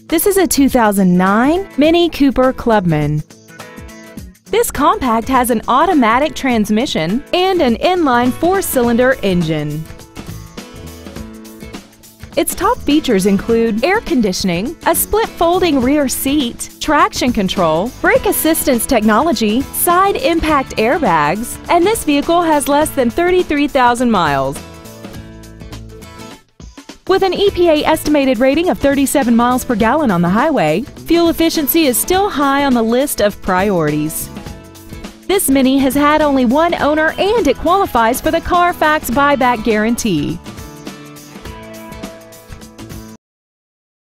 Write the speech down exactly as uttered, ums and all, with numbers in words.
This is a two thousand nine MINI Cooper Clubman. This compact has an automatic transmission and an inline four-cylinder engine. Its top features include air conditioning, a split folding rear seat, traction control, brake assistance technology, side impact airbags, and this vehicle has less than thirty-three thousand miles. With an E P A estimated rating of thirty-seven miles per gallon on the highway, fuel efficiency is still high on the list of priorities. This Mini has had only one owner and it qualifies for the Carfax buyback guarantee.